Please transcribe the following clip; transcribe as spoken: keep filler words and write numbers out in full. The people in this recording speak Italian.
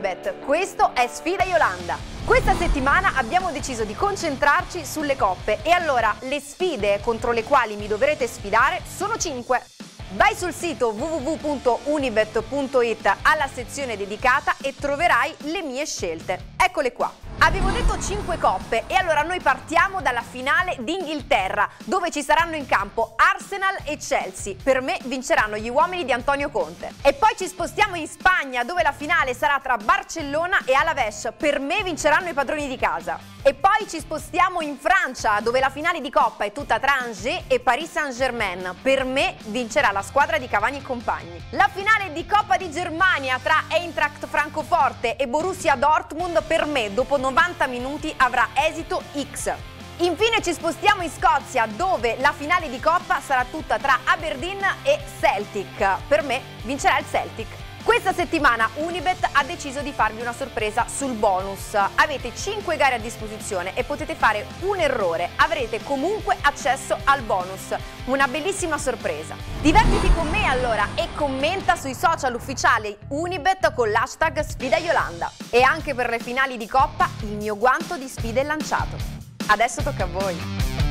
Unibet, questo è Sfida Iolanda. Questa settimana abbiamo deciso di concentrarci sulle coppe e allora le sfide contro le quali mi dovrete sfidare sono cinque. Vai sul sito w w w punto unibet punto it alla sezione dedicata e troverai le mie scelte. Eccole qua. Avevo detto cinque coppe e allora noi partiamo dalla finale d'Inghilterra, dove ci saranno in campo Arsenal e Chelsea. Per me vinceranno gli uomini di Antonio Conte. E poi ci spostiamo in Spagna, dove la finale sarà tra Barcellona e Alavés. Per me vinceranno i padroni di casa. E poi ci spostiamo in Francia, dove la finale di Coppa è tutta tra Angers e Paris Saint-Germain. Per me vincerà la squadra di Cavani e compagni. La finale di Coppa di Germania tra Eintracht Francoforte e Borussia Dortmund per me dopo novanta minuti avrà esito X. Infine ci spostiamo in Scozia, dove la finale di Coppa sarà tutta tra Aberdeen e Celtic. Per me vincerà il Celtic. Questa settimana Unibet ha deciso di farvi una sorpresa sul bonus. Avete cinque gare a disposizione e potete fare un errore. Avrete comunque accesso al bonus. Una bellissima sorpresa. Divertiti con me allora e commenta sui social ufficiali Unibet con l'hashtag Sfida Iolanda. E anche per le finali di Coppa il mio guanto di sfida è lanciato. Adesso tocca a voi.